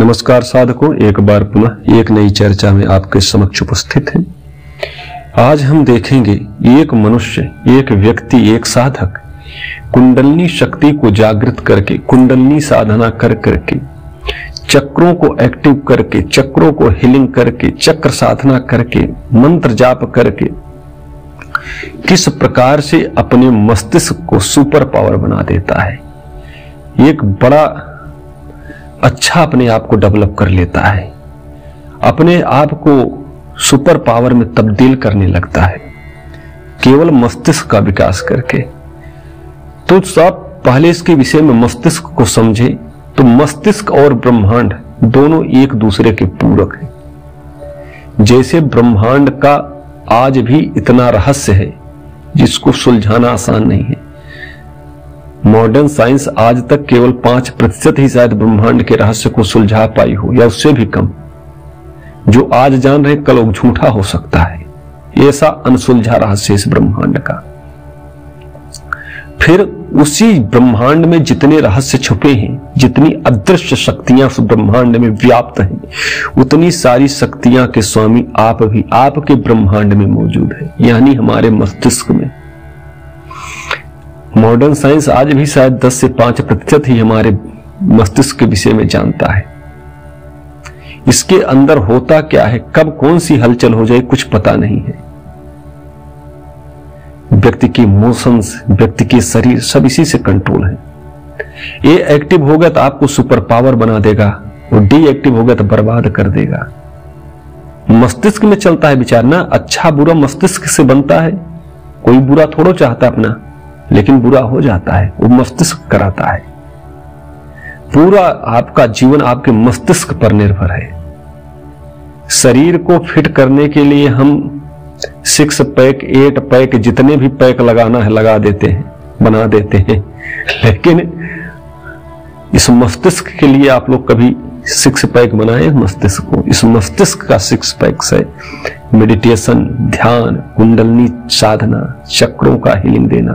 नमस्कार साधकों, एक बार पुनः एक नई चर्चा में आपके समक्ष उपस्थित हैं। आज हम देखेंगे एक मनुष्य, एक व्यक्ति, एक साधक कुंडलिनी शक्ति को जागृत करके, कुंडलिनी साधना कर करके, चक्रों को एक्टिव करके, चक्रों को हीलिंग करके, चक्र साधना करके, मंत्र जाप करके किस प्रकार से अपने मस्तिष्क को सुपर पावर बना देता है। एक बड़ा अच्छा अपने आप को डेवलप कर लेता है, अपने आप को सुपर पावर में तब्दील करने लगता है केवल मस्तिष्क का विकास करके। तो सब पहले इसके विषय में मस्तिष्क को समझे तो मस्तिष्क और ब्रह्मांड दोनों एक दूसरे के पूरक हैं। जैसे ब्रह्मांड का आज भी इतना रहस्य है जिसको सुलझाना आसान नहीं है। मॉडर्न साइंस आज तक केवल 5% ही शायद ब्रह्मांड के रहस्य को सुलझा पाई हो, या उससे भी कम। जो आज जान रहे कल झूठा हो सकता है, ऐसा अनसुलझा रहस्य इस ब्रह्मांड का। फिर उसी ब्रह्मांड में जितने रहस्य छुपे हैं, जितनी अदृश्य शक्तियां उस ब्रह्मांड में व्याप्त हैं, उतनी सारी शक्तियां के स्वामी आप भी आपके ब्रह्मांड में मौजूद है, यानी हमारे मस्तिष्क में। मॉडर्न साइंस आज भी शायद 10 से 5% ही हमारे मस्तिष्क के विषय में जानता है। इसके अंदर होता क्या है, कब कौन सी हलचल हो जाए, कुछ पता नहीं है। व्यक्ति की इमोशंस, व्यक्ति के शरीर, सब इसी से कंट्रोल है। ये एक्टिव होगा तो आपको सुपर पावर बना देगा, और डीएक्टिव होगा तो बर्बाद कर देगा। मस्तिष्क में चलता है विचार ना, अच्छा बुरा मस्तिष्क से बनता है। कोई बुरा थोड़ा चाहता अपना, लेकिन बुरा हो जाता है, वो मस्तिष्क कराता है। पूरा आपका जीवन आपके मस्तिष्क पर निर्भर है। शरीर को फिट करने के लिए हम 6 पैक 8 पैक जितने भी पैक लगाना है लगा देते हैं, बना देते हैं, लेकिन इस मस्तिष्क के लिए आप लोग कभी 6 पैक बनाए मस्तिष्क को? इस मस्तिष्क का 6 पैक है मेडिटेशन, ध्यान, कुंडलिनी साधना, चक्रों का हीलिंग देना।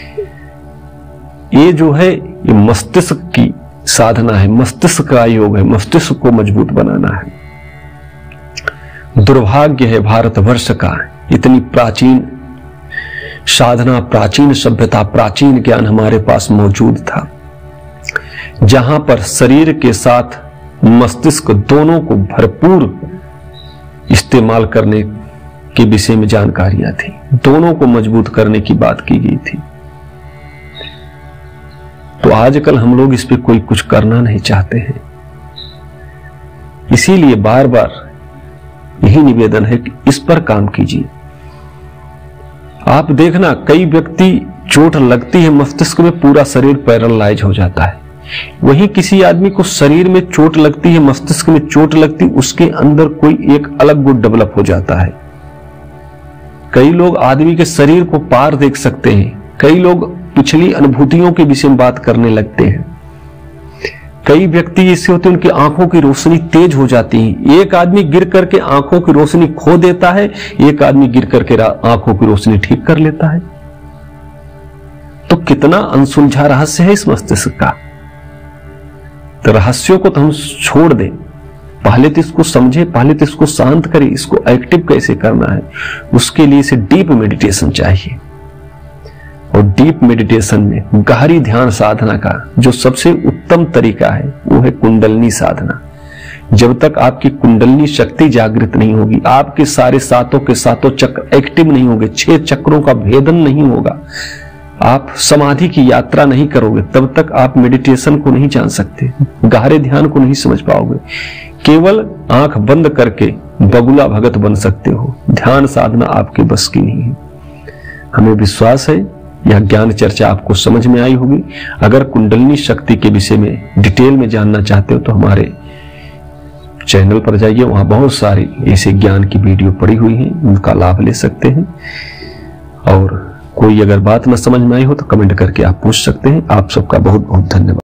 ये जो है ये मस्तिष्क की साधना है, मस्तिष्क का योग है, मस्तिष्क को मजबूत बनाना है। दुर्भाग्य है भारतवर्ष का, इतनी प्राचीन साधना, प्राचीन सभ्यता, प्राचीन ज्ञान हमारे पास मौजूद था, जहां पर शरीर के साथ मस्तिष्क दोनों को भरपूर इस्तेमाल करने के विषय में जानकारियां थी, दोनों को मजबूत करने की बात की गई थी। तो आजकल हम लोग इस पे कोई कुछ करना नहीं चाहते हैं। इसीलिए बार बार यही निवेदन है कि इस पर काम कीजिए। आप देखना, कई व्यक्ति चोट लगती है मस्तिष्क में, पूरा शरीर पैरालाइज हो जाता है। वहीं किसी आदमी को शरीर में चोट लगती है, मस्तिष्क में चोट लगती, उसके अंदर कोई एक अलग गुण डेवलप हो जाता है। कई लोग आदमी के शरीर को पार देख सकते हैं, कई लोग पिछली अनुभूतियों के विषय में बात करने लगते हैं। कई व्यक्ति ऐसे होते हैं उनकी आंखों की रोशनी तेज हो जाती है। एक आदमी गिर करके आंखों की रोशनी खो देता है, एक आदमी गिर करके आंखों की रोशनी ठीक कर लेता है। तो कितना अनसुलझा रहस्य है इस मस्तिष्क का। तो रहस्यों को तो हम छोड़ दें, पहले तो इसको समझे, पहले तो इसको शांत करें। इसको एक्टिव कैसे करना है, उसके लिए इसे डीप मेडिटेशन चाहिए। और डीप मेडिटेशन में गहरी ध्यान साधना का जो सबसे उत्तम तरीका है वो है कुंडलिनी साधना। जब तक आपकी कुंडलिनी शक्ति जागृत नहीं होगी, आपके सारे सातों के सातों चक्र एक्टिव नहीं होंगे, 6 चक्रों का भेदन नहीं होगा, आप समाधि की यात्रा नहीं करोगे, तब तक आप मेडिटेशन को नहीं जान सकते, गहरे ध्यान को नहीं समझ पाओगे। केवल आंख बंद करके बगुला भगत बन सकते हो। ध्यान साधना आपके बस की नहीं है। हमें विश्वास है यह ज्ञान चर्चा आपको समझ में आई होगी। अगर कुंडलिनी शक्ति के विषय में डिटेल में जानना चाहते हो तो हमारे चैनल पर जाइए, वहां बहुत सारी ऐसे ज्ञान की वीडियो पड़ी हुई हैं, उनका लाभ ले सकते हैं। और कोई अगर बात न समझ में आई हो तो कमेंट करके आप पूछ सकते हैं। आप सबका बहुत बहुत धन्यवाद।